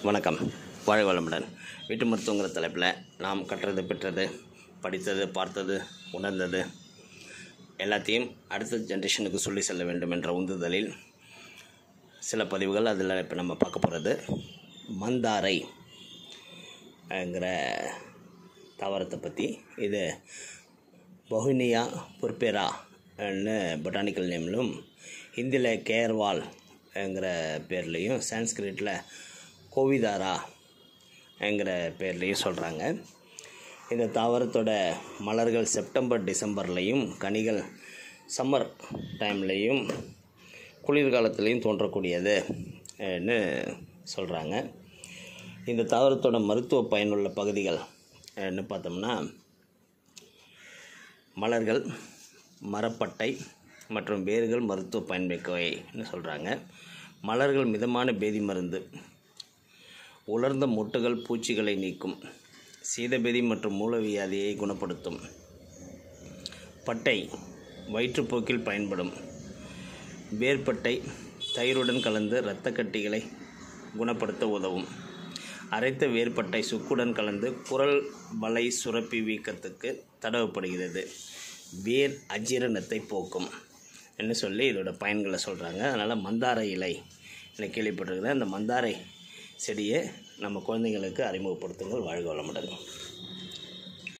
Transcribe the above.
வணக்கம். வாழ்க வளமுடன். வீட்டு மருத்துவங்கிற தலைப்பில் நாம் கற்றது பெற்றது படித்தது பார்த்தது உணர்ந்தது எல்லாத்தையும் அடுத்த ஜென்ரேஷனுக்கு சொல்லி செல்ல வேண்டும் என்ற உந்துதலில் சில பதிவுகள். அதில் இப்போ நம்ம பார்க்க போகிறது மந்தாரை ங்கிற தாவரத்தை பற்றி. இது பௌஹினியா purpurea பொட்டானிக்கல் நேம்லும், ஹிந்தியில் கேர்வால் ங்கிற பேர்லேயும், சான்ஸ்கிரிட்டில் கோவிதாரா ங்கிற பேர்லேயும் சொல்கிறாங்க. இந்த தாவரத்தோட மலர்கள் செப்டம்பர் டிசம்பர்லேயும், கனிகள் சம்மர் டைம்லேயும், குளிர்காலத்துலேயும் தோன்றக்கூடியதுன்னு சொல்கிறாங்க. இந்த தாவரத்தோட மருத்துவ பயனுள்ள பகுதிகள் என்ன பார்த்தோம்னா, மலர்கள், மரப்பட்டை மற்றும் வேர்கள் மருத்துவ பயன்மிக்கவைன்னு சொல்கிறாங்க. மலர்கள் மிதமான பேதி மருந்து, உலர்ந்த மொட்டுகள் பூச்சிகளை நீக்கும், சீதபேதி மற்றும் மூலவியாதியை குணப்படுத்தும். பட்டை வயிற்றுப்போக்கில் பயன்படும். வேர்பட்டை தயிருடன் கலந்து இரத்த கட்டிகளை குணப்படுத்த உதவும். அரைத்த வேர்பட்டை சுக்குடன் கலந்து குரல் வலை சுரப்பி வீக்கத்துக்கு தடவப்படுகிறது. வேர் அஜீரணத்தை போக்கும் என்று சொல்லி இதோட பயன்களை சொல்கிறாங்க. அதனால் மந்தாரை இலை எனக்கு கேள்விப்பட்டிருக்கிறேன். அந்த மந்தாரை செடியை நம்ம குழந்தைங்களுக்கு அறிமுகப்படுத்துங்கள். வாழ்க வளமுடன்.